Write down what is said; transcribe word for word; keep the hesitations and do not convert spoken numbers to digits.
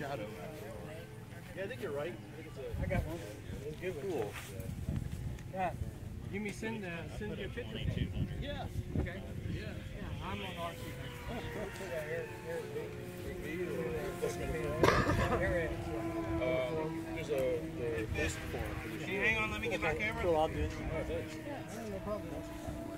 shadow. Yeah, I think you're right. I think it's a. I got one. It's a good one. Cool. Yeah. You me send uh, send you a picture? Yeah. Okay. Yeah. Yeah. I'm on R C. Yeah, here, here, here. Um, there's a the list form. Can you hang on? Let me get my camera. Cool, I'll do it. Oh, thanks. Yeah, no problem.